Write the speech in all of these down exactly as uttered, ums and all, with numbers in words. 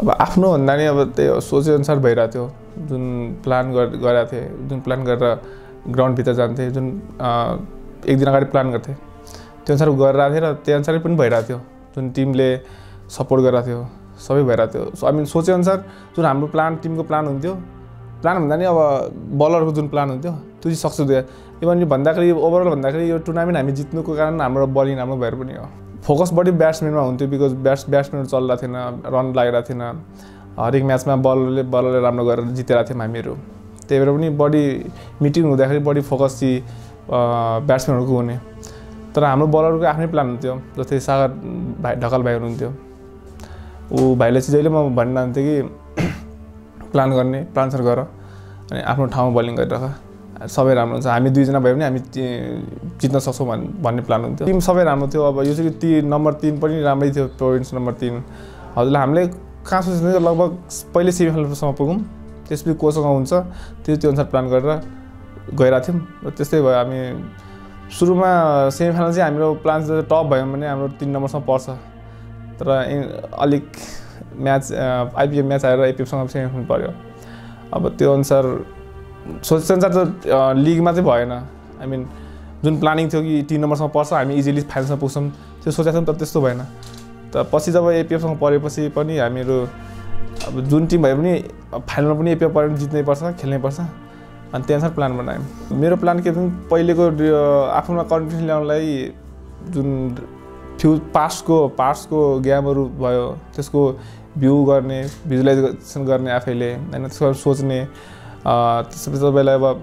अब आफ्नो भन्दा नि अब त्यही सोचेअनुसार भइरहेको थियो जुन प्लान गरेका थिएँ जुन प्लान गरेर ग्राउन्डभित्र जान्थेँ जुन एक दिन अगाडि प्लान गर्थेँ त्यो अनुसार गरिरहेको थिएँ र त्यही अनुसार पनि भइरहेको थियो जुन टिमले सपोर्ट गरिरहेको थियो सबै भइरहेको थियो सो आई मिन सोचेअनुसार जुन हाम्रो प्लान टिमको प्लान हुन्थ्यो प्लान भन्दा नि अब बलरको जुन प्लान हुन्थ्यो त्यो चाहिँ सक्सेस भयो इभन यो भन्दाखेरि ओभरअल भन्दाखेरि यो टुर्नामेन्ट हामी जित्नुको कारण हाम्रो बलिङ राम्रो भएर पनि हो फोकस बढी ब्याट्सम्यानमा हुन्थ्यो बिकज ब्याट्स ब्याट्सम्यान चलिरहेको थिएन रन लागिरहेको थिएन हरेक म्याचमा बलरले बलरले राम्रो गरेर जितेका थियौँ हामीहरू त्यही भएर पनि बढी मिटिङ हुँदाखेरि बढी फोकस चाहिँ ब्याट्सम्यानहरूको हुने तर हाम्रो बलरको आफ्नै प्लान हुन्थ्यो जस्तै सागर भाइ ढकाल भाइ हुनुहुन्थ्यो ऊ भाइले चाहिँ जहिले म भनिरहन्थेँ कि प्लान गर्ने प्लानसर गर अनि आफ्नो ठाउँमा बलिङ गरिरह सबै राम्रो हुन्छ हामी दुईजना भयो भने हामी जित्न सक्छौँ भन् भन्ने प्लान हुन्थ्यो टिम सबै राम्रो थियो अब यो चाहिँ ती नम्बर तिन पनि राम्रै थियो प्रोभिन्स नम्बर तिन हजुरले हामीले कहाँ सोच्ने लगभग पहिले सेमिफाइनलसम्म पुगौँ त्यसपछि कोसँग हुन्छ त्यो त्यो अनुसार प्लान गरेर गइरहेको थियौँ र त्यस्तै भयो हामी सुरुमा सेमिफाइनल चाहिँ हाम्रो प्लान टप भयो भने हाम्रो तिन नम्बरसम्म पर्छ तर अलिक म्याच आइपिएल म्याच आएर आइपिएलसँग सेमिफाइनल पऱ्यो अब त्यो अनुसार सोचेअनुसार त लिगमा चाहिँ भएन आई मिन जुन प्लानिङ थियो कि तिन नम्बरसम्म पर्छ हामी इजिली फाइनलसम्म पुग्छौँ त्यो सोचेको थियौँ तर त्यस्तो भएन त पछि जब एपिएफसँग परेपछि पनि हामीहरू अब जुन टिम भयो भने फाइनलमा पनि एपिएफ पऱ्यो भने जित्नै पर्छ खेल्नै पर्छ अनि त्यही अनुसार प्लान बनायौँ मेरो प्लान के थियो पहिलेको आफ्नोमा कन्फिडेन्स ल्याउनलाई जुन फ्यु पास्टको पास्टको गेमहरू भयो त्यसको भ्यू गर्ने भिजुलाइजेसन गर्ने आफैले होइन त्यसको सोच्ने त्यसपछि तपाईँलाई अब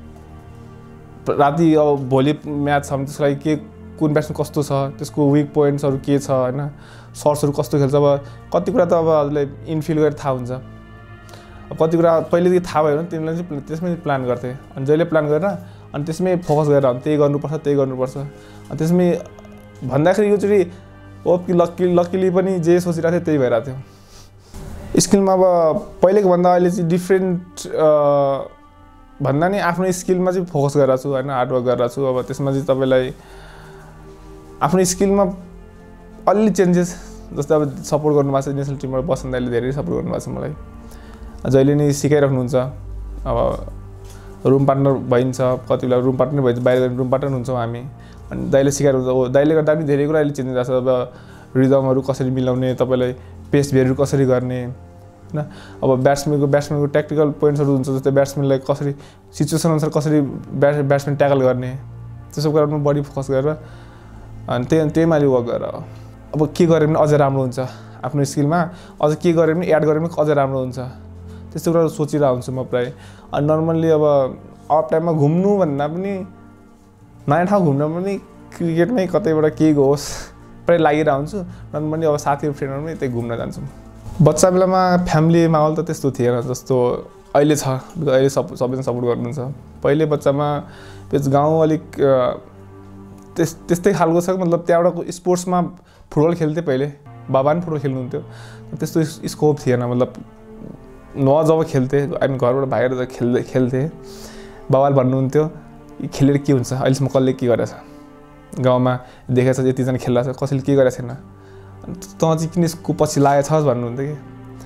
राति अब भोलि म्याच छ भने त्यसको लागि के कुन ब्याट्सम्यान कस्तो छ त्यसको विक पोइन्ट्सहरू के छ होइन सर्ट्सहरू कस्तो खेल्छ अब कति कुरा त अब हजुरलाई इनफिल गरेर थाहा हुन्छ अब कति कुरा पहिलेदेखि थाहा भयो भने तिमीलाई चाहिँ त्यसमै प्लान गर्थेँ अनि जहिले प्लान गरेर अनि त्यसमै फोकस गरेर त्यही गर्नुपर्छ त्यही गर्नुपर्छ अनि त्यसमै भन्दाखेरि यो चाहिँ हो कि लक्की लक्कीली पनि जे सोचिरहेको थिएँ त्यही भइरहेको थियो स्किलमा अब पहिलेको भन्दा अहिले चाहिँ डिफ्रेन्ट भन्दा नि आफ्नो स्किलमा चाहिँ फोकस गरिरहेको छु होइन हार्डवर्क गरिरहेको छु अब त्यसमा चाहिँ तपाईँलाई आफ्नो स्किलमा अलि चेन्जेस जस्तै अब सपोर्ट गर्नुभएको छ नेसनल टिमबाट बसन्त दाइले धेरै सपोर्ट गर्नुभएको छ मलाई जहिले नै सिकाइराख्नुहुन्छ अब रुम पार्टनर भइन्छ कति बेला रुम पार्टनर भइन्छ बाहिर रुम पार्टनर हुन्छौँ हामी अनि दाइले सिकाइरहन्छ हो दाइले गर्दा पनि धेरै कुरा अहिले चेन्ज भएको छ अब रिदमहरू कसरी मिलाउने तपाईँलाई पेस भेहरू कसरी गर्ने होइन अब ब्याट्सम्यानको ब्याट्सम्यानको ट्याक्टिकल पोइन्ट्सहरू हुन्छ जस्तै ब्याट्सम्यानलाई कसरी सिचुएसन अनुसार कसरी ब्याट ब्याट्सम्यान ट्याकल गर्ने त्यसो कुरामा बढी फोकस गरेर अनि त्यही त्यहीमा अलि वर्क गरेर अब के गऱ्यो भने अझै राम्रो हुन्छ आफ्नो स्किलमा अझ के गऱ्यो भने एड गऱ्यो भने अझै राम्रो हुन्छ त्यस्तो कुराहरू सोचिरहेको हुन्छु म प्रायः अनि नर्मल्ली अब अफ टाइममा घुम्नु भन्दा पनि नयाँ ठाउँ घुम्न पनि क्रिकेटमै कतैबाट केही होस् प्रायः लागिरहेको हुन्छु नर्मल्ली अब साथीहरू फ्रेन्डहरूमै त्यही घुम्न जान्छौँ बच्चा बेलामा फ्यामिली माहौल त त्यस्तो थिएन जस्तो अहिले छ अहिले सब सबैजना सपोर्ट गर्नुहुन्छ पहिले बच्चामा त्यस गाउँ अलिक त्यस त्यस्तै खालको छ मतलब त्यहाँबाट स्पोर्ट्समा फुटबल खेल्थेँ पहिले बाबा पनि फुटबल खेल्नुहुन्थ्यो त्यस्तो स्कोप थिएन मतलब न जब खेल्थेँ हामी घरबाट बाहिर खेल्दै खेल्थेँ बाबाले भन्नुहुन्थ्यो खेलेर के हुन्छ अहिलेसम्म कसले के गरेछ गाउँमा देखेछ यतिजना खेल्दा छ कसैले के गरेको छैन तँ चाहिँ किन यसको पछि लागेको छस् भन्नुहुन्थ्यो कि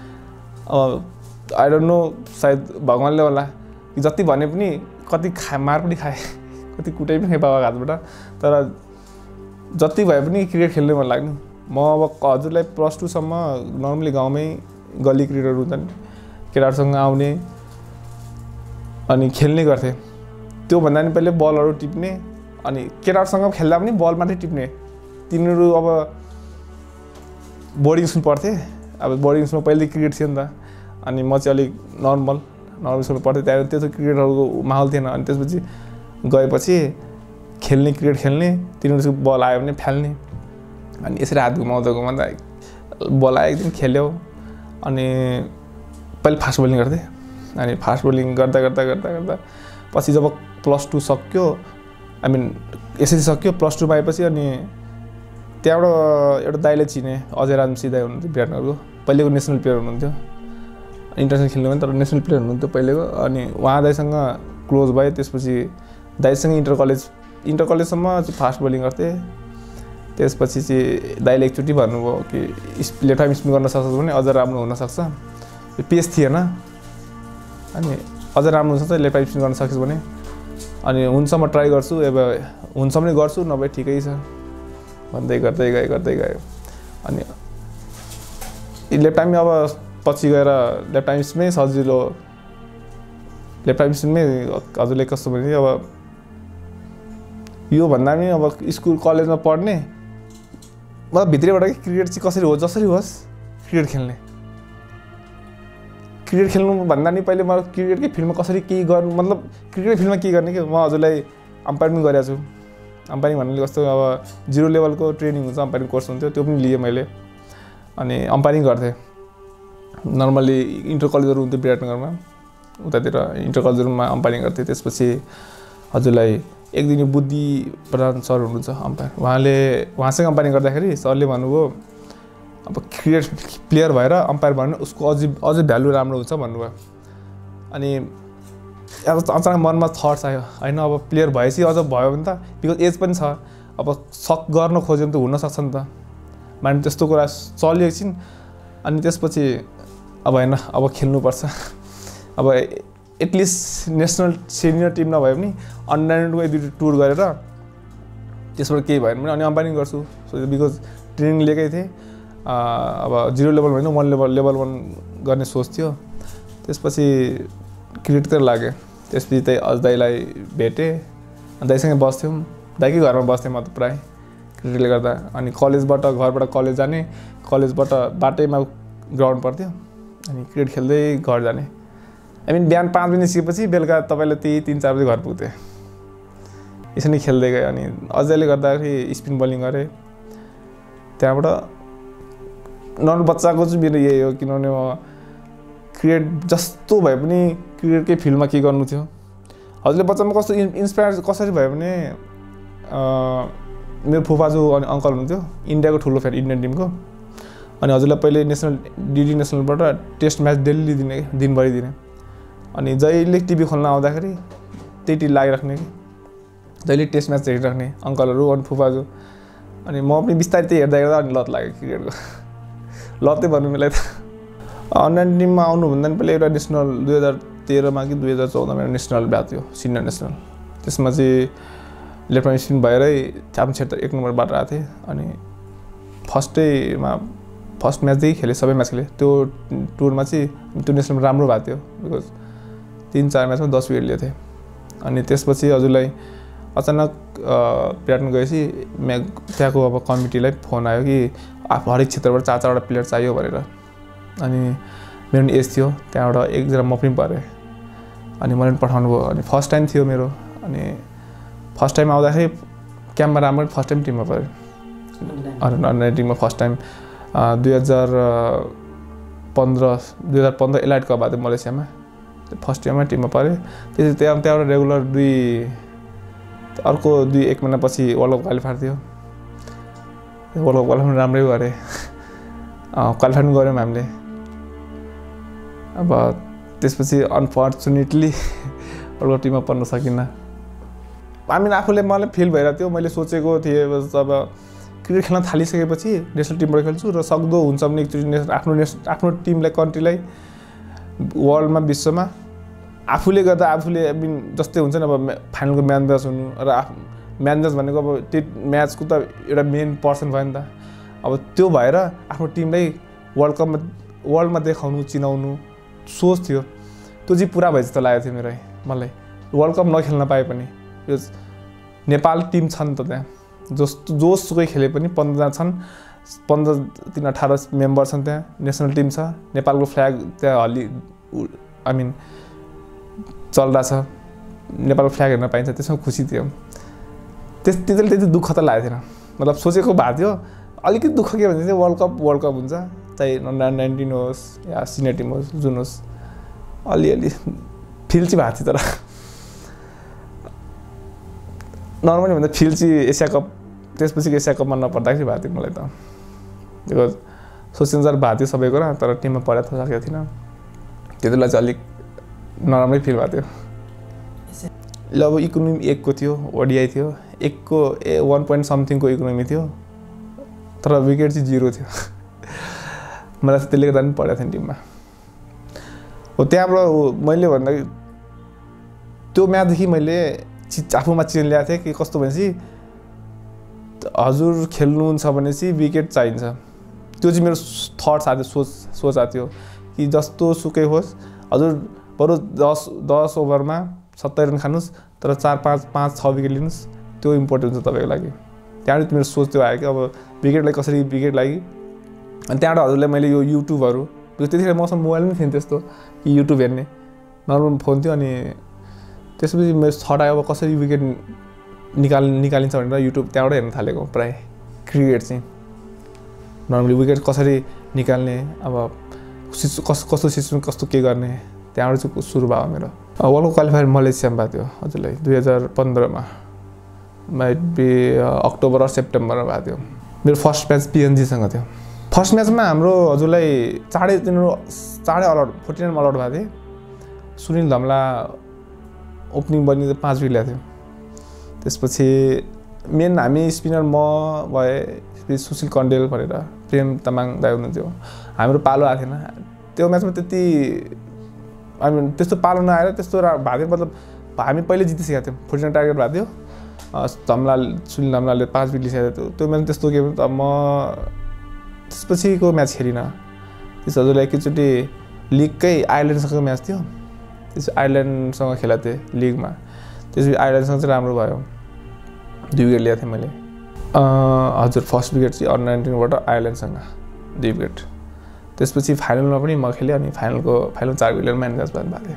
अब आई डोन्ट नो सायद भगवान्ले होला कि जति भने पनि कति खा मार पनि खाएँ कति कुटाइ पनि खाएँ बाबाको हातबाट तर जति भए पनि क्रिकेट खेल्ने मन लाग्नु म अब हजुरलाई प्लस टूसम्म नर्मली गाउँमै गल्ली क्रिकेटहरू हुन्छन् केटाहरूसँग आउने अनि खेल्ने गर्थेँ त्योभन्दा पनि पहिले बलहरू टिप्ने अनि केटाहरूसँग खेल्दा पनि बल मात्रै टिप्ने तिनीहरू अब बोर्डिङ स्कुल पढ्थेँ अब बोर्डिङ स्कुलमा पहिले क्रिकेट थियो नि त अनि म चाहिँ अलिक नर्मल नर्मल स्कुलमा पढ्थेँ त्यहाँ त्यस्तो क्रिकेटहरूको माहौल थिएन अनि त्यसपछि गएपछि खेल्ने क्रिकेट खेल्ने तिनीहरू बल आयो भने फाल्ने अनि यसरी हात घुमाउँदा घुमाउँदा बल आयो एकदिन खेल्यो अनि पहिले फास्ट बोलिङ गर्थेँ अनि फास्ट बोलिङ गर्दा गर्दा गर्दा गर्दा पछि जब प्लस टू सक्यो आई मिन एसएससी सक्यो प्लस टूमा आएपछि अनि त्यहाँबाट एउटा दाइले चिने अजय रामसी दाइ हुनुहुन्थ्यो विराटनगरको पहिलेको नेसनल प्लेयर हुनुहुन्थ्यो इन्टरनेसनल खेल्नु भने तर नेसनल प्लेयर हुनुहुन्थ्यो पहिलेको अनि उहाँ दाइसँग क्लोज भएँ त्यसपछि दाइसँग इन्टर कलेज इन्टर कलेजसम्म चाहिँ फास्ट बोलिङ गर्थेँ त्यसपछि चाहिँ दाइले एकचोटि भन्नुभयो कि लेफ्ट आर्म स्पिन गर्न सक्छ भने अझ राम्रो हुनसक्छ, पेस थिएन अनि अझ राम्रो हुनसक्छ लेफ्ट आर्म स्पिन गर्न सक्छ भने, अनि हुन्छ म ट्राई गर्छु, अब हुन्छ भने गर्छु नभए ठिकै छ भन्दै गर्दै गयो गर्दै गयो। अनि लेफ्ट आर्म अब पछि गएर लेफ्ट आर्म स्पिनै सजिलो, लेफ्ट आर्म स्पिनमै हजुरले कस्तो भने अब यो भन्दा पनि अब स्कुल कलेजमा पढ्ने मतलब भित्रैबाट क्रिकेट चाहिँ कसरी होस् जसरी होस् क्रिकेट खेल्ने, क्रिकेट खेल्नु भन्दा नि पहिले म क्रिकेटकै फिल्डमा कसरी केही गर्नु मतलब क्रिकेट फिल्डमा के गर्ने कि म हजुरलाई अम्पायरिङ गरेको छु। अम्पायरिङ भन्नाले कस्तो अब जिरो लेभलको ट्रेनिङ हुन्छ, अम्पायरिङ कोर्स हुन्थ्यो त्यो पनि लिएँ मैले, अनि अम्पायरिङ गर्थेँ। नर्मली इन्टर कलेजहरू हुन्थ्यो विराटनगरमा, उतातिर इन्टर कलेजहरूमा अम्पायरिङ गर्थेँ। त्यसपछि हजुरलाई एक दिन बुद्धि प्रधान सर हुनुहुन्छ अम्पायर, उहाँले उहाँसँग अम्पायरिङ गर्दाखेरि सरले भन्नुभयो अब क्रिकेट प्लेयर भएर अम्पायर भयो भने उसको अझै अझै भ्यालु राम्रो हुन्छ भन्नुभयो। अनि अब अचानक मनमा थट्स आयो होइन अब प्लेयर भएपछि अझ भयो भने त बिकज एज पनि छ, अब सक गर्न खोज्यो भने त हुनसक्छ नि त, माने त्यस्तो कुरा चल्यो एकछिन। अनि त्यसपछि अब होइन अब खेल्नुपर्छ, अब एटलिस्ट नेसनल सिनियर टिम नभए पनि अन्डर नाइन्टिनमा दुई टुर गरेर त्यसबाट केही भएन भने अनि अम्पायरिङ गर्छु। सो बिकज ट्रेनिङ लिएकै थिएँ, अब जिरो लेभल होइन वान लेभल लेभल वान गर्ने सोच थियो। त्यसपछि क्रिकेटतिर लागेँ। त्यसपछि त्यही अझ दाइलाई भेटेँ, दाइसँगै बस्थ्यौँ, दाइकै घरमा बस्थेँ म त प्रायः क्रिकेटले गर्दा। अनि कलेजबाट घरबाट कलेज जाने, कलेजबाट बाटैमा ग्राउन्ड पर्थ्यो, अनि क्रिकेट खेल्दै घर जाने। आई मिन बिहान पाँच बजी निस्केपछि बेलुका तपाईँले त्यही तिन चार बजी घर पुग्थेँ, यसरी खेल्दै गएँ। अनि अझैले गर्दाखेरि स्पिन बलिङ गरेँ। त्यहाँबाट नर्मल बच्चाको चाहिँ मेरो यही हो, किनभने म क्रिकेट जस्तो भए पनि क्रिकेटकै फिल्डमा के गर्नु थियो। हजुरले बच्चामा कस्तो इन्सपायर कसरी भयो भने मेरो फुफाजू अनि अङ्कल हुनुहुन्थ्यो इन्डियाको ठुलो फ्यान इन्डियन टिमको, अनि हजुरलाई पहिले नेसनल डिडी नेसनलबाट टेस्ट म्याच डेली दिने दिनभरि दिने। अनि जहिले टिभी खोल्न आउँदाखेरि त्यही टिभी लागिराख्ने कि जहिले टेस्ट म्याच हेरिराख्ने अङ्कलहरू अनि फुफाजू। अनि म पनि बिस्तारै त्यही हेर्दा हेर्दा अनि लत लाग्यो क्रिकेटको, लतै भन्नु मलाई त। अन्य टिममा आउनुभन्दा पनि पहिला एउटा नेसनल दुई हजार तेह्रमा कि दुई हजार चौधमा एउटा नेसनल भएको थियो, सिनियर नेसनल। त्यसमा चाहिँ लेफ्ट आर्म स्पिन भएरै चाम क्षेत्र एक नम्बरबाट आएको थिएँ। अनि फर्स्टैमा फर्स्ट म्याचदेखि खेलेँ, सबै म्याच खेलेँ। त्यो टुरमा चाहिँ त्यो नेसनलमा राम्रो भएको थियो, बिकज तिन चार म्याचमा दस विकेट लिएको थिएँ। अनि त्यसपछि हजुरलाई अचानक विराटमा गएपछि म्या त्यहाँको अब कमिटीलाई फोन आयो कि हरेक क्षेत्रबाट चार चारवटा प्लेयर चाहियो भनेर। अनि मेरो एज थियो, त्यहाँबाट एकजना म पनि परेँ, अनि मैले पठाउनु भयो। अनि फर्स्ट टाइम थियो मेरो, अनि फर्स्ट टाइम आउँदाखेरि क्याम्पमा राम्रो फर्स्ट टाइम टिममा पऱ्यो, अन्डर टिममा फर्स्ट टाइम दुई हजार पन्ध्र दुई हजार पन्ध्र एलाइट कप भएको थियो मलेसियामा, फर्स्ट इयरमा टिममा पऱ्यो। त्यसपछि त्यहाँ त्यहाँबाट रेगुलर दुई अर्को दुई एक महिनापछि वर्ल्ड कप क्वालिफायर थियो, वर्ल्ड कप क्वालिफायर राम्रै गरेँ, क्वालिफायर पनि गऱ्यौँ हामीले। अब त्यसपछि अनफर्चुनेटली वर्ल्ड कप टिममा पर्न सकिनँ। हामी आफूले मलाई फिल भइरहेको थियो, मैले सोचेको थिएँ अब क्रिकेट खेल्न थालिसकेपछि नेसनल टिमबाट खेल्छु र सक्दो हुन्छ भने एकचोटि नेस आफ्नो नेस आफ्नो टिमलाई कन्ट्रीलाई वर्ल्डमा विश्वमा आफूले गर्दा आफूले मिन जस्तै हुन्छ नि अब फाइनलको म्यान म्याच हुनु र आफ म्यान म्याच भनेको अब त्यो म्याचको त एउटा मेन पर्सन भयो नि त। अब त्यो भएर आफ्नो टिमलाई वर्ल्ड कपमा वर्ल्डमा देखाउनु चिनाउनु सोच थियो, त्यो चाहिँ पुरा भए जस्तो लागेको थियो मेरो मलाई। वर्ल्ड कप नखेल्न पाए पनि यो नेपाल टिम छ नि त, त्यहाँ जस्तो जोसुकै खेले पनि पन्ध्रजना छन्, पन्ध्र तिन अठार मेम्बर छन्, त्यहाँ नेसनल टिम छ, नेपालको फ्ल्याग त्यहाँ हल्ली आई मिन चलिरहेछ, नेपालको फ्ल्याग हेर्न पाइन्छ, त्यसमा खुसी थियो। त्यस त्यतिले त्यति दुःख त लागेको थिएन, मतलब सोचेको भएको थियो। अलिकति दुःख के भन्छ चाहिँ वर्ल्ड कप वर्ल्ड कप हुन्छ, चाहे अन्डर नाइन्टिन होस् या सिनियर टिम होस् जुन होस्, अलिअलि फिल चाहिँ भएको थियो। तर नर्मली भन्दा फिल चाहिँ एसिया कप त्यसपछि एसिया कपमा नपर्दाखेरि भएको थियो मलाई त, बिकज सोचेअनुसार भएको थियो सबैको र तर टिममा परेर त सकेको थिइनँ, त्यति बेला चाहिँ अलिक नराम्रै फिल भएको थियो। ल अब इकोनोमी एकको थियो, ओडिआई थियो, एकको ए वान पोइन्ट समथिङको इकोनोमी थियो, तर विकेट चाहिँ जिरो थियो मलाई चाहिँ त्यसले गर्दा पनि पढेको थिएँ टिममा हो त्यहाँबाट मैले भन्दा त्यो म्याचदेखि मैले चिज आफूमा चेन्ज ल्याएको थिएँ कि कस्तो भनेपछि हजुर खेल्नुहुन्छ भने चाहिँ विकेट चाहिन्छ त्यो चाहिँ मेरो थट्स आएको थियो सोच सोच आएको थियो कि जस्तो सुकै होस् हजुर बरु दस दस ओभरमा सत्तरी रन खानुहोस् तर चार पाँच पाँच छ विकेट लिनुहोस् त्यो इम्पोर्टेन्ट हुन्छ तपाईँको लागि त्यहाँबाट मेरो सोच त्यो आयो कि अब विकेटलाई कसरी विकेट लागि अनि त्यहाँबाट हजुरलाई मैले यो युट्युबहरू त्यतिखेर मसँग मोबाइल पनि थिएन त्यस्तो कि युट्युब हेर्ने नर्मल फोन थियो अनि त्यसपछि मेरो थट आयो अब कसरी विकेट निकाल निकालिन्छ भनेर युट्युब त्यहाँबाट हेर्न थालेको प्रायः क्रिकेट चाहिँ नर्मली विकेट कसरी निकाल्ने अब सिचु कस कस्तो सिचुएसन कस्तो के गर्ने त्यहाँबाट चाहिँ सुरु भयो मेरो वर्ल्ड कप क्वालिफायर मलेसियामा भएको थियो हजुरलाई दुई हजार पन्ध्रमा माइट बी अक्टोबर र सेप्टेम्बरमा भएको थियो मेरो फर्स्ट म्याच पिएनजीसँग थियो फर्स्ट म्याचमा हाम्रो हजुरलाई चाँडै तिनीहरू चाँडै अलआउट फोर्टी नाइन अलआउट भएको थिएँ सुनिल धमला ओपनिङ बनी पाँच विकेट ल्याएको थियो त्यसपछि मेन हामी स्पिनर म भए सुशील कण्डेल भनेर प्रेम तामाङ दाइ हुनुहुन्थ्यो हाम्रो पालो आएको थिएन त्यो म्याचमा त्यति हामी त्यस्तो पालो नआएर त्यस्तो भएको थियो मतलब हामी पहिले जितिसकेको थियौँ फोर्टी नाइन टार्गेट भएको थियो धमला सुनिल धमलाले पाँच विकेट लिइसकेको थियो त्यो म्याच त्यस्तो गेम त म त्यसपछिको म्याच खेलिनँ त्यस हजुरलाई एकैचोटि लिगकै आयरल्यान्डसँगको म्याच थियो त्यस आयरल्यान्डसँग खेलेको थिएँ लिगमा त्यसपछि आयरल्यान्डसँग चाहिँ राम्रो भयो दुई विकेट ल्याएको थिएँ मैले हजुर फर्स्ट विकेट चाहिँ अन्डर नाइन्टिनबाट आयरल्यान्डसँग दुई विकेट त्यसपछि फाइनलमा पनि म खेलेँ अनि फाइनलको फाइनल चार विकेट म्यान म्याच भएको थियो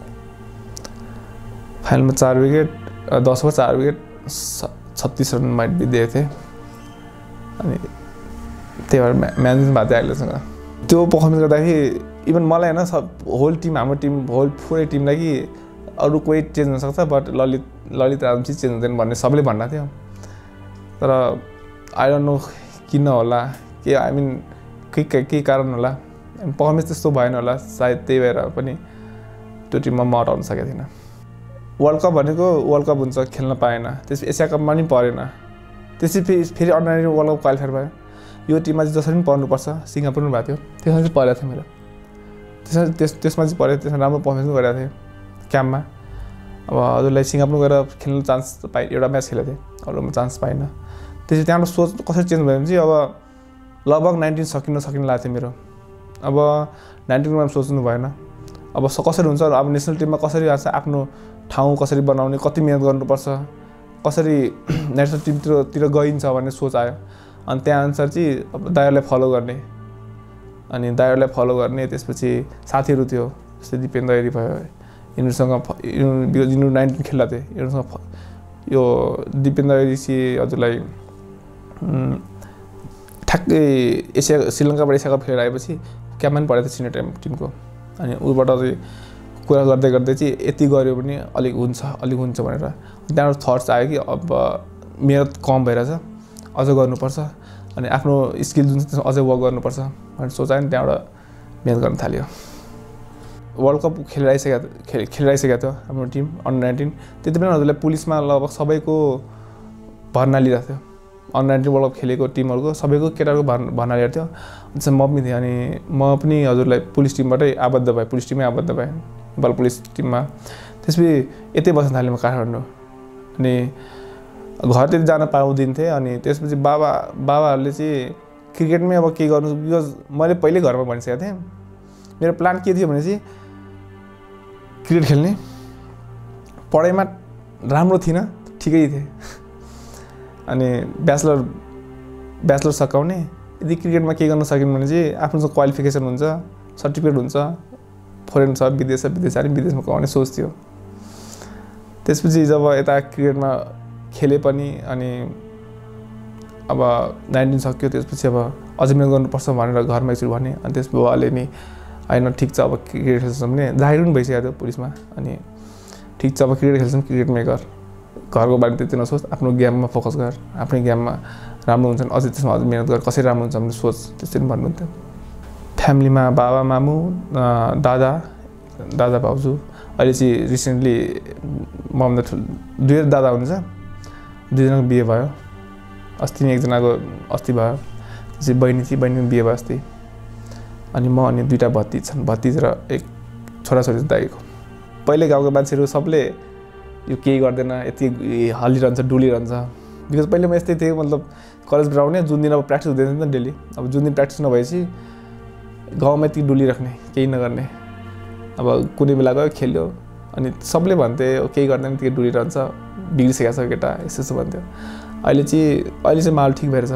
फाइनलमा चार विकेट दस ओभर चार विकेट छत्तिस रन माइट बी दिएको थिएँ अनि त्यही भएर म्या म्याच भएको थियो आयरल्यान्डसँग त्यो पर्फर्मेन्स गर्दाखेरि इभन मलाई होइन सब होल टिम हाम्रो टिम होल पुरै टिमलाई कि अरू कोही चेन्ज हुनसक्छ बट ललित ललित राम चाहिँ चेन्ज हुँदैन भन्ने सबैले भन्दा थियो तर आई डोन्ट नो किन होला के आई मिन के केही कारण होला पर्फर्मेन्स त्यस्तो भएन होला सायद त्यही भएर पनि त्यो टिममा म हटाउन सकेको थिइनँ वर्ल्ड कप भनेको वर्ल्ड कप हुन्छ खेल्न पाएन त्यसपछि एसिया कपमा पनि परेन त्यसपछि फेरि under nineteen world cup qualifier भयो यो टिममा चाहिँ जसरी पनि पर्नुपर्छ सिङ्गापुरमा भएको थियो त्यसमा चाहिँ परेको थियो मेरो त्यसमा त्यस त्यसमा चाहिँ पऱ्यो त्यसमा राम्रो पर्फर्मेन्स पनि गरेको थिएँ क्याम्पमा अब हजुरलाई सिङ्गापुर गएर खेल्नु चान्स पाएँ एउटा म्याच खेलेको थिएँ अरूमा चान्स पाइनँ त्यसपछि त्यहाँबाट सोच कसरी चेन्ज भयो भने चाहिँ अब लगभग नाइन्टिन सकिन सकिन लागेको थियो मेरो अब नाइन्टिनमा सोच्नु भएन अब कसरी हुन्छ अब नेसनल टिममा कसरी आउँछ आफ्नो ठाउँ कसरी बनाउने कति मिहिनेत गर्नुपर्छ कसरी नेसनल टिमतिर गइन्छ भन्ने सोच आयो अनि त्यहाँ अनुसार चाहिँ अब दाइहरूलाई फलो गर्ने अनि दाइहरूलाई फलो गर्ने त्यसपछि साथीहरू थियो जस्तै दिपेन्द्र एरी भयो यिनीहरूसँग यिनीहरू नाइन्टिन खेल्दा थिएँ यिनीहरूसँग यो दिपेन्द्र एरी चाहिँ हजुरलाई ठ्याक्कै एसिया श्रीलङ्काबाट एसिया कप खेलेर आएपछि क्याम्पमा पनि परेको थियो सिनियर टाइम टिमको अनि उबाट चाहिँ कुरा गर्दै गर्दै चाहिँ यति गऱ्यो भने अलिक हुन्छ अलिक हुन्छ भनेर त्यहाँबाट थट्स आयो कि अब मेहनत कम भइरहेछ अझ गर्नुपर्छ अनि आफ्नो स्किल जुन छ त्यसमा अझै वर्क गर्नुपर्छ भनेर सोचायो नि त्यहाँबाट मेहनत गर्न थाल्यो वर्ल्ड कप खेलेर आइसकेको खेल खेलेर आइसकेको थियो हाम्रो टिम अन्डर नाइन्टिन त्यति बेला हजुरलाई पुलिसमा लगभग सबैको भर्ना लिइरहेको थियो अन्डर नाइन्टिन वर्ल्ड कप खेलेको टिमहरूको सबैको केटाहरूको भर्ना भर्ना लिएको थियो त्यसमा म पनि थिएँ अनि म पनि हजुरलाई पुलिस टिमबाटै आबद्ध भएँ पुलिस टिममै आबद्ध भएँ नेपाल पुलिस टिममा त्यसपछि यतै बस्न थालेँ म काठमाडौँ अनि घरतिर जान पाउँदिन्थेँ अनि त्यसपछि बाबा बाबाहरूले चाहिँ क्रिकेटमै अब के गर्नु बिकज मैले पहिल्यै घरमा भनिसकेको थिएँ मेरो प्लान के थियो भने चाहिँ क्रिकेट खेल्ने पढाइमा राम्रो थिइनँ ठिकै थिएँ अनि ब्याचलर ब्याचलर सकाउने यदि क्रिकेटमा के गर्न सकिन् भने चाहिँ आफ्नो क्वालिफिकेसन हुन्छ सर्टिफिकेट हुन्छ फरेन छ विदेश छ विदेश जाने विदेशमा कमाउने सोच थियो त्यसपछि जब यता क्रिकेटमा खेले पनि अनि अब नाइन्टिन सक्यो त्यसपछि अब अझै मेहनत गर्नुपर्छ भनेर घरमा एकचोटि भने अनि त्यस बाबाले नि होइन ठिक छ अब क्रिकेट खेल्छौँ भने जागिर पनि भइसकेको थियो पुलिसमा अनि ठिक छ अब क्रिकेट खेल्छौँ क्रिकेटमै गर घरको बारेमा त्यति नसोच आफ्नो गेममा फोकस गर आफ्नै गेममा राम्रो हुन्छ अझै त्यसमा अझै मेहनत गर कसरी राम्रो हुन्छ भने सोच त्यसरी भन्नुहुन्थ्यो फ्यामिलीमा बाबा मामु दादा दादा भाउजू अहिले चाहिँ रिसेन्टली मभन्दा ठुलो दुई दादा हुनुहुन्छ दुईजनाको बिहे भयो अस्ति नै एकजनाको अस्ति भयो चाहिँ बहिनी चाहिँ बहिनी बिहे भयो अस्ति अनि म अनि दुईवटा भतिज छन् भतिज र एक छोराछोरी दाइको पहिले गाउँको मान्छेहरू सबले यो केही गर्दैन यति हल्लिरहन्छ डुलिरहन्छ बिकज पहिले म यस्तै थिएँ मतलब कलेज ग्राउन्ड जुन दिन अब प्र्याक्टिस हुँदैन नि त डेली अब जुन दिन प्र्याक्टिस नभएपछि गाउँमा यति डुलिराख्ने केही नगर्ने अब कुनै बेला गयो खेल्यो अनि सबले भन्थे केही गर्दैन त्यति डुलिरहन्छ बिग्रिसकेको छ केटा यस्तो यस्तो भन्थ्यो अहिले चाहिँ अहिले चाहिँ माहौल ठिक भएर छ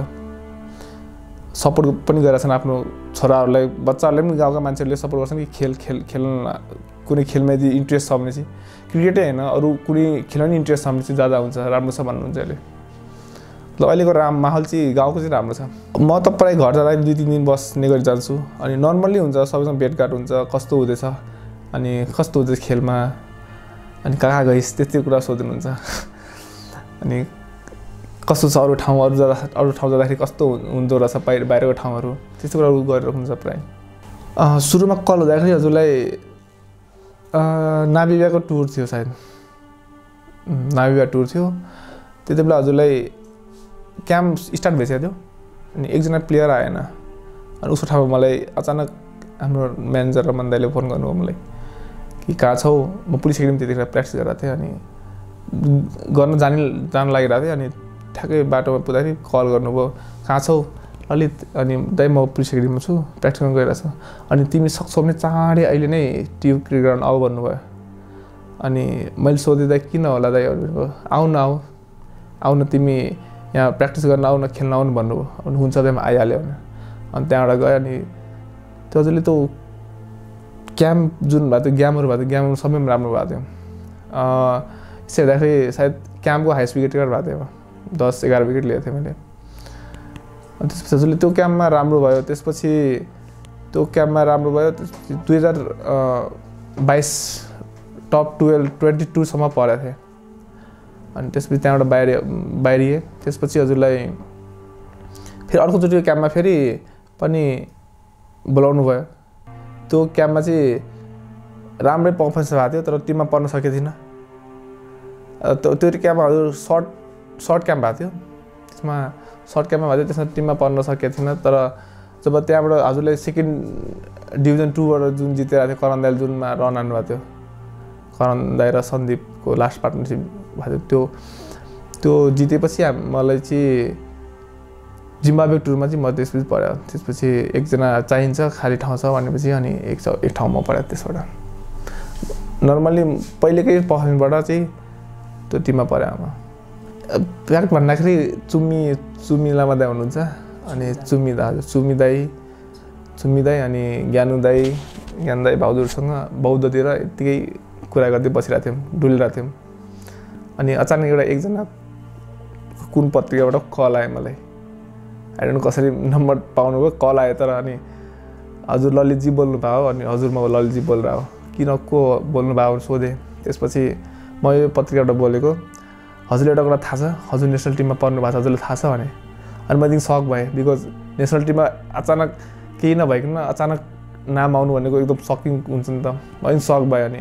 सपोर्ट पनि गरेका छन् आफ्नो छोराहरूलाई बच्चाहरूले पनि गाउँका मान्छेहरूले सपोर्ट गर्छन् कि खेल खेल खेल्न कुनै खेलमा यदि इन्ट्रेस्ट छ भने चाहिँ क्रिकेटै होइन अरू कुनै खेलमा नि इन्ट्रेस्ट छ भने चाहिँ ज्यादा हुन्छ राम्रो छ भन्नुहुन्छ अहिले ल अहिलेको राम माहौल चाहिँ गाउँको चाहिँ राम्रो छ म त प्रायः घर जाँदा दुई तिन दिन बस्ने गरी जान्छु अनि नर्मल्ली हुन्छ सबैसँग भेटघाट हुन्छ कस्तो हुँदैछ अनि कस्तो हुँदैछ खेलमा अनि कहाँ गइस् त्यस्तै कुरा सोध्नुहुन्छ अनि कस्तो छ अरू ठाउँ अरू जाँदा अरू ठाउँ जाँदाखेरि कस्तो हुँदो रहेछ बाहिर बाहिरको ठाउँहरू त्यस्तो कुराहरू गरिराख्नुहुन्छ प्रायः सुरुमा कल हुँदाखेरि हजुरलाई नाभिबियाको टुर थियो सायद नाभिबिया टुर थियो त्यति बेला हजुरलाई क्याम्प स्टार्ट भइसकेको थियो अनि एकजना प्लेयर आएन अनि उसको ठाउँमा मलाई अचानक हाम्रो म्यानेजर र मन्दाइले फोन गर्नुभयो मलाई कि कहाँ छौ म पुलिस एकाडेमी त्यतिखेर प्र्याक्टिस गरिरहेको थिएँ अनि गर्न जाने जान लागिरहेको थिएँ अनि ठ्याक्कै बाटोमा पुग्दाखेरि कल गर्नुभयो कहाँ छौ अलिक अनि दाइ म पुलिस एकाडेमीमा छु प्र्याक्टिस गर्न गइरहेको छु अनि तिमी सक्छौ भने चाँडै अहिले नै ट्युब क्रिकेट ग्राउन्ड आऊ भन्नुभयो अनि मैले सोधेँ दाइ किन होला दाइ आऊ न आऊ आऊ न तिमी यहाँ प्र्याक्टिस गर्न आऊ न खेल्न आउनु भन्नुभयो अनि हुन्छ दाइ म आइहाल्यो भने अनि त्यहाँबाट गयो अनि त्यो हजुरले त्यो क्याम्प जुन भएको थियो गेमहरू भएको थियो गेमहरू सबैमा राम्रो भएको थियो यसो हेर्दाखेरि सायद क्याम्पको हाइस्ट विकेट टेकर भएको थियो दस एघार विकेट लिएको थिएँ मैले अनि त्यसपछि हजुरले त्यो क्याम्पमा राम्रो भयो त्यसपछि त्यो क्याम्पमा राम्रो भयो दुई हजार बाइस टप टुवेल्भ ट्वेन्टी टूसम्म पढेको थिएँ अनि त्यसपछि त्यहाँबाट बाहिर बाहिरिएँ त्यसपछि हजुरलाई फेरि अर्कोचोटि क्याम्पमा फेरि पनि बोलाउनु भयो त्यो क्याम्पमा चाहिँ राम्रै पर्फर्मेन्स भएको थियो तर टिममा पर्न सकेको थिइनँ त्यो त्यो क्याम्पमा हजुर सर्ट सर्ट क्याम्प भएको थियो त्यसमा सर्ट क्याम्पमा भएको थियो त्यसमा टिममा पर्न सकेको थिइनँ तर जब त्यहाँबाट हजुरले सेकेन्ड डिभिजन टूबाट जुन जितेको थियो करण दाइले जुनमा रन हान्नुभएको थियो करण दाइ र सन्दीपको लास्ट पार्टनरसिप भएको थियो त्यो त्यो जितेपछि मलाई चाहिँ जिम्बाब्वे टुरमा चाहिँ म त्यसपछि पढ्यो त्यसपछि एकजना चाहिन्छ खाली ठाउँ छ भनेपछि अनि एक एक ठाउँमा पढ्यो त्यसबाट नर्मल्ली पहिलेकै पर्फर्मेन्सबाट चाहिँ त्यो टिममा पऱ्यो आमा फ्याक्ट भन्दाखेरि चुम्मी चुम्मी लामा दाइ हुनुहुन्छ अनि चुम्मी दा हजुर चुम्मी दाइ चुम्मी दाइ अनि ज्ञानु दाइ ज्ञान दाइ भाउजूहरूसँग बौद्धतिर यत्तिकै कुरा गर्दै बसिरहेको थियौँ डुलिरहेको थियौँ अनि अचानक एउटा एकजना कुन पत्रिकाबाट कल आयो मलाई आइडोन्ट कसरी नम्बर पाउनुभयो कल आयो तर अनि हजुर ललितजी बोल्नु भयो अनि हजुर म ललितजी बोलिरहेको किन को बोल्नु भयो भने सोधेँ त्यसपछि म यो पत्रिकाबाट बोलेको हजुरले एउटा कुरा थाहा छ हजुर नेसनल टिममा पर्नु भएको छ हजुरलाई थाहा छ भने अनि मैले सक भएँ बिकज नेसनल टिममा अचानक केही नभइकन अचानक नाम आउनु भनेको एकदम सकिङ हुन्छ नि त मैले सक भएँ अनि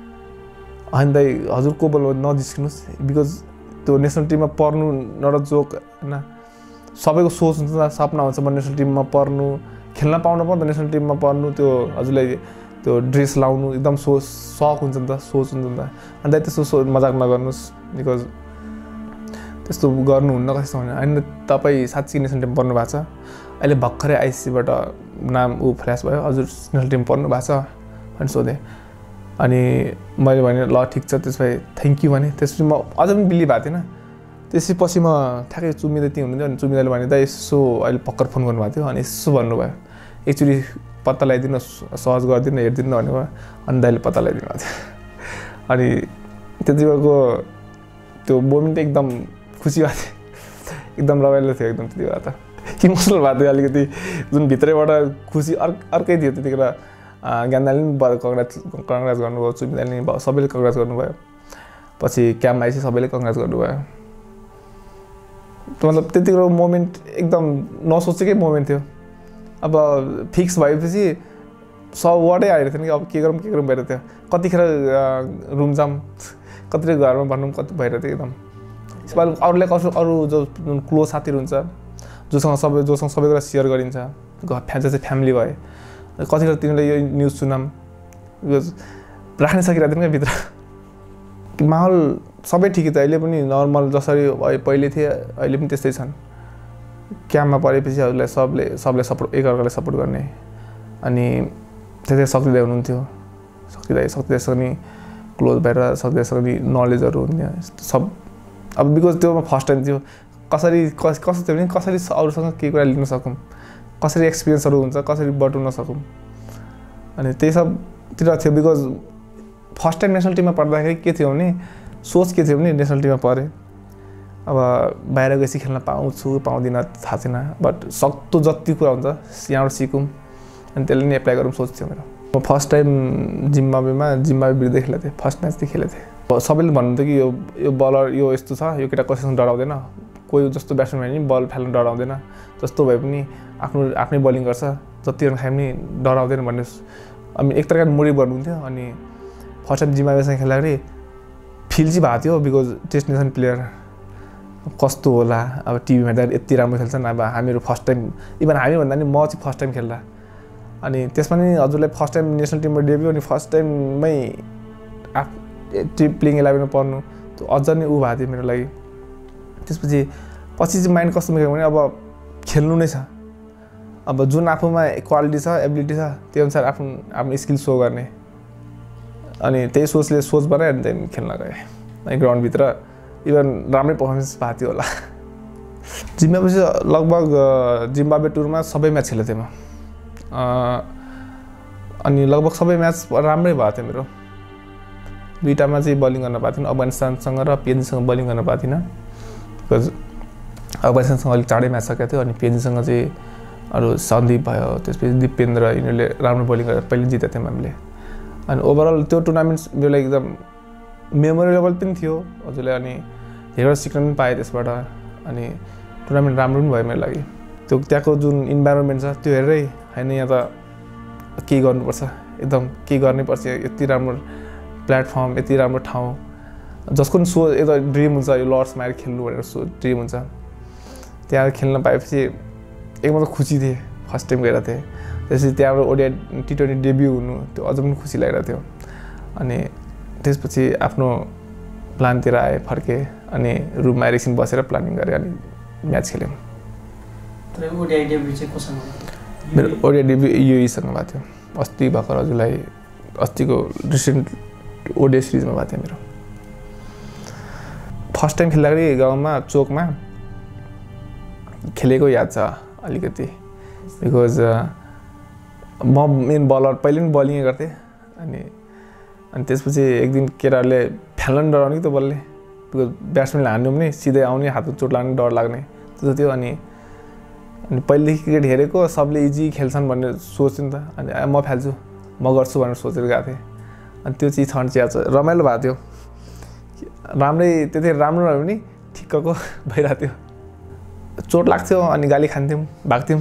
अनि दाइ हजुर को बोल्नु नजिस्किनुहोस् बिकज त्यो नेसनल टिममा पर्नु नट अ जोक होइन सबैको सोच हुन्छ नि सपना हुन्छ म नेसनल टिममा पर्नु खेल्न पाउनु पर्छ नेसनल टिममा पर्नु त्यो हजुरलाई त्यो ड्रेस लाउनु एकदम सोच सक हुन्छ नि त सोच हुन्छ नि त अन्त त्यस्तो सो मजाक नगर्नुहोस् बिकज त्यस्तो गर्नुहुन्न कस्तो भने होइन तपाईँ साँच्चै नेसनल टिम पर्नु भएको छ अहिले भर्खरै आइसिसीबाट नाम ऊ फ्ल्यास भयो हजुर नेसनल टिम पर्नु भएको छ अनि सोधेँ अनि मैले भने ल ठिक छ त्यसो भए थ्याङ्क यू भने त्यसपछि म अझ पनि बिलिभ भएको थिएन त्यसपछि म ठ्याक्कै चुम्मिँदै त्यहीँ हुनुहुन्थ्यो अनि चुम्मिदाले भने त यसो अहिले भर्खर फोन गर्नुभएको थियो अनि यसो भन्नुभयो एकचोटि पत्ता लगाइदिनु सर्च गरिदिनु हेरिदिनु भन्नुभयो अनि दाइले पत्ता लगाइदिनु भएको थियो अनि त्यति बेलाको त्यो मोमेन्ट एकदम खुसी भएको थियो एकदम रमाइलो थियो एकदम त्यति बेला त इमोसनल भएको थियो अलिकति जुन भित्रैबाट खुसी अर् अर्कै थियो त्यतिखेर ज्ञानदाले पनि कङ्ग्रेस कङ्ग्रेस गर्नुभयो चुम्मिदाले पनि सबैले कङ्ग्रेस गर्नुभयो पछि क्याम्प आएपछि सबैले कङ्ग्रेस गर्नुभयो मतलब त्यतिको मोमेन्ट एकदम नसोचेकै मोमेन्ट थियो अब फिक्स भएपछि सब वर्डै आइरहेको थियो नि अब के गरौँ के गरौँ भइरहेको थियो कतिखेर रुम जाम कतिखेर घरमा भनौँ कति भइरहेको थियो एकदम यसपालि अरूलाई कसो अरू जो क्लोज साथीहरू हुन्छ जोसँग सबै जोसँग सबै कुरा सेयर गरिन्छ फ्यान चाहिँ फ्यामिली भयो कतिखेर तिमीले यो न्युज सुनाम बिकज राख्नै सकिरहेको थिएन क्या भित्र माहौल सबै ठिकै त अहिले पनि नर्मल जसरी पहिले थिए अहिले पनि त्यस्तै छन् क्याम्पमा परेपछि हजुरलाई सबले सबले सपोर्ट एकअर्काले सपोर्ट गर्ने अनि त्यतै शक्तिदाई हुनुहुन्थ्यो शक्तिदाई शक्तिदाईसँग नि क्लोज भएर शक्तिदाईसँग नि नलेजहरू हुन्थ्यो सब अब बिकज त्यो फर्स्ट टाइम थियो कसरी कस कस्तो थियो भने कसरी अरूसँग केही कुरा लिन सकौँ कसरी एक्सपिरियन्सहरू हुन्छ कसरी बटुल्न सकौँ अनि त्यही सबतिर थियो बिकज फर्स्ट टाइम नेसनल टिममा पढ्दाखेरि के थियो भने सोच के थियो भने नेसनल टिममा पढेँ अब बाहिर गएपछि खेल्न पाउँछु पाउँदिनँ थाहा छैन बट सक्दो जति कुरा हुन्छ यहाँबाट सिकौँ अनि त्यसले नि एप्लाई गरौँ सोच थियो मेरो म फर्स्ट टाइम जिम्बाब्वेमा जिम्बाब्वे विरुद्ध खेलेको थिएँ फर्स्ट म्याच चाहिँ खेलेको थिएँ सबैले भन्नुहुन्थ्यो कि यो यो बलर यो यस्तो छ यो केटा कसैसँग डराउँदैन कोही जस्तो ब्याट्सम्यान नि बल फाल्न डराउँदैन जस्तो भए पनि आफ्नो आफ्नै बलिङ गर्छ जति रन खाए पनि डराउँदैन भन्ने अनि एक प्रकारको मोटिभ गर्नुहुन्थ्यो अनि फर्स्ट टाइम जिम्बाब्वेसँग खेल्दाखेरि फिल चाहिँ भएको थियो बिकज टेस्ट नेसन प्लेयर कस्तो होला अब टिभीमा हेर्दा यति राम्रो खेल्छन् अब हामीहरू फर्स्ट टाइम इभन हामी भन्दा नि म चाहिँ फर्स्ट टाइम खेल्दा अनि त्यसमा नि हजुरलाई फर्स्ट टाइम नेसनल टिममा डेब्यू अनि फर्स्ट टाइममै आफ टिम प्लेइङ इलेभेनमा पर्नु त्यो अझ नै ऊ भएको थियो मेरो लागि त्यसपछि पछि चाहिँ माइन्ड कस्तो मेरो भने अब खेल्नु नै छ अब जुन आफूमा क्वालिटी छ एबिलिटी छ त्यो अनुसार आफ्नो आफ्नो स्किल सो गर्ने अनि त्यही सोचले सोच बनायो अनि त्यहाँदेखि खेल्न गएँ अनि ग्राउन्डभित्र इभन राम्रै पर्फर्मेन्स भएको थियो होला जिम्बाब्वे चाहिँ लगभग जिम्बाब्वे टुरमा सबै म्याच खेलेको थिएँ म अनि लगभग सबै म्याच राम्रै भएको थियो मेरो दुईटामा चाहिँ बलिङ गर्न पाएको थिएन अफगानिस्तानसँग र पिएनजीसँग बलिङ गर्न पाएको थिइनँ बिकज अफगानिस्तानसँग अलिक चाँडै म्याच सकेको थियो अनि पिएनजीसँग चाहिँ अरू सन्दीप भयो त्यसपछि दिपेन्द्र यिनीहरूले राम्रो बलिङ गरेर पहिले जितेको थियौँ हामीले अनि ओभरअल त्यो टुर्नामेन्ट मेरो लागि एकदम मेमोरेबल पनि थियो हजुरलाई अनि धेरै सिक्न पनि पाएँ त्यसबाट अनि टुर्नामेन्ट राम्रो पनि भयो मेरो लागि त्यो त्यहाँको जुन इन्भाइरोमेन्ट छ त्यो हेरेरै होइन यहाँ त के गर्नुपर्छ एकदम के गर्नैपर्छ यति राम्रो प्लेटफर्म यति राम्रो ठाउँ जसको पनि सो एउटा ड्रिम हुन्छ यो लर्ड्समा आएर खेल्नु भनेर सो ड्रिम हुन्छ त्यहाँ खेल्न पाएपछि एकदम त खुसी थिएँ फर्स्ट टाइम गएर थिएँ त्यसपछि त्यहाँबाट ओडिआई टी ट्वेन्टी डेब्यू हुनु त्यो अझ पनि खुसी लागिरहेको थियो अनि त्यसपछि आफ्नो प्लानतिर आएँ फर्केँ अनि रुममा एकछिन बसेर प्लानिङ गरेँ अनि म्याच खेल्यौँ ओडिआई डेब्यू चाहिँ कोसँग मेरो ओडिआई डेब्यू युएईसँग भएको थियो अस्ति भर्खर हजुरलाई अस्तिको रिसेन्ट ओडिआई सिरिजमा भएको थियो मेरो फर्स्ट टाइम खेल्दाखेरि गाउँमा चोकमा खेलेको याद छ अलिकति बिकज म मेन बलर पहिले पनि बलिङै गर्थेँ अनि अनि त्यसपछि एक दिन केटाहरूले फ्याल्न डराउने कि त्यो बलले बिकज ब्याट्सम्यानले हान्नु पनि सिधै आउने हातमा चोट लाग्ने डर लाग्ने त्यो थियो अनि अनि पहिलेदेखि क्रिकेट हेरेको सबले इजी खेल्छन् भन्ने सोच्थेँ नि त अनि म फ्याल्छु म गर्छु भनेर सोचेर गएको थिएँ अनि त्यो चिज छन् चाहिँ चाहिँ रमाइलो भएको थियो राम्रै त्यति राम्रो नभए पनि ठिक्कको भइरहेको थियो चोट लाग्थ्यो अनि गाली खान्थ्यौँ भाग्थ्यौँ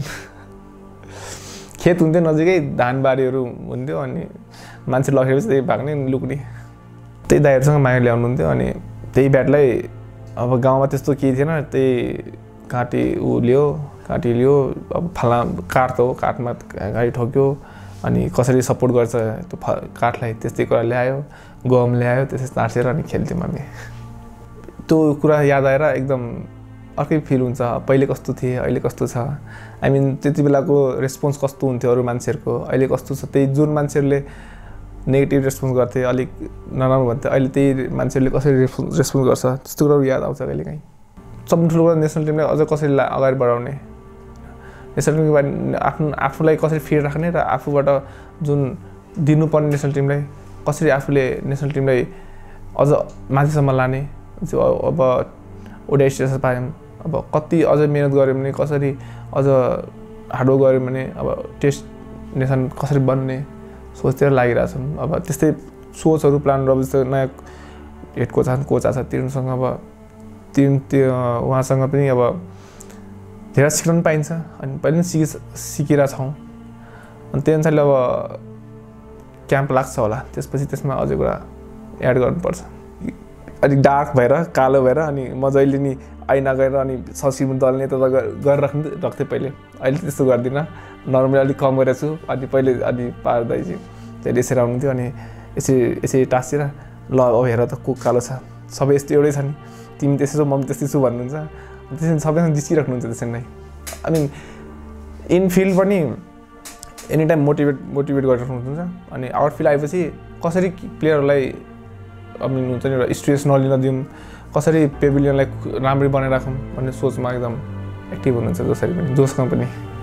खेत हुन्थ्यो नजिकै धानबारीहरू हुन्थ्यो अनि मान्छे लगेपछि त्यही भाग्ने लुक्ने त्यही दाइहरूसँग माया ल्याउनुहुन्थ्यो अनि त्यही ब्याटलाई अब गाउँमा त्यस्तो केही थिएन त्यही काँटी ऊ लियो काँटी लियो अब फला काठ हो काठमा गाडी ठोक्यो अनि कसरी सपोर्ट गर्छ त्यो काठलाई त्यस्तै कुरा ल्यायो गम ल्यायो त्यसै ताँसेर अनि खेल्थ्यौँ हामी त्यो कुरा याद आएर एकदम अर्कै फिल हुन्छ पहिले कस्तो थिए अहिले कस्तो छ आई मिन त्यति बेलाको रेस्पोन्स कस्तो हुन्थ्यो अरू मान्छेहरूको अहिले कस्तो छ त्यही जुन मान्छेहरूले नेगेटिभ रेस्पोन्स गर्थे अलिक नराम्रो भन्थ्यो अहिले त्यही मान्छेहरूले कसरी रेस्पोन्स रेस्पोन्स गर्छ त्यस्तो कुराहरू याद आउँछ कहिले काहीँ सबभन्दा ठुलो कुरा नेसनल टिमलाई अझ कसरी अगाडि बढाउने नेसनल टिमको आफ्नो आफूलाई कसरी फिट राख्ने र आफूबाट जुन दिनुपर्ने नेसनल टिमलाई कसरी आफूले नेसनल टिमलाई अझ माथिसम्म लाने अब ओडिआई स्टेटस पायौँ अब कति अझ मेहनत गऱ्यो भने कसरी अझ हार्डवर्क गऱ्यो भने अब टेस्ट नेसन कसरी बन्ने सोचतिर लागिरहेको छौँ अब त्यस्तै सोचहरू प्लानहरू अब जस्तो नयाँ हेड कोच आएको कोच आएको छ तिनीहरूसँग अब तिन त्यो उहाँसँग पनि अब धेरै सिक्न पनि पाइन्छ अनि पहिले पनि सिकि सिकिरहेको छौँ अनि त्यही अनुसारले अब क्याम्प लाग्छ होला त्यसपछि त्यसमा अझै कुरा एड गर्नुपर्छ अलिक डार्क भएर कालो भएर अनि म जहिले नि ऐना गएर अनि सब्सिडी दल्ने त गरेर राख्नु राख्थेँ पहिले। अहिले त्यस्तो गर्दिनँ, नर्मली अलिक कम गरेको छु। अनि पहिले अनि पार्दै चाहिँ त्यसले यसरी आउनुहुन्थ्यो अनि यसरी यसरी टाँसेर ल अब हेर त कुक कालो छ, सबै यस्तो एउटै छ नि, तिमी त्यस्तै छौ म त्यस्तै छु भन्नुहुन्छ। त्यसरी सबैसँग जिस्किराख्नुहुन्छ त्यसरी नै। आई मिन इनफिल्ड पनि एनी टाइम मोटिभेट मोटिभेट गरिराख्नुहुन्छ। अनि आउटफिल्ड आएपछि कसरी प्लेयरहरूलाई आई मिन हुन्छ नि एउटा स्ट्रेस नलिन दिउँ, कसरी पेभिलियनलाई राम्ररी बनाइराखौँ भन्ने सोचमा एकदम एक्टिभ हुनुहुन्छ जसरी पनि जोसमा पनि।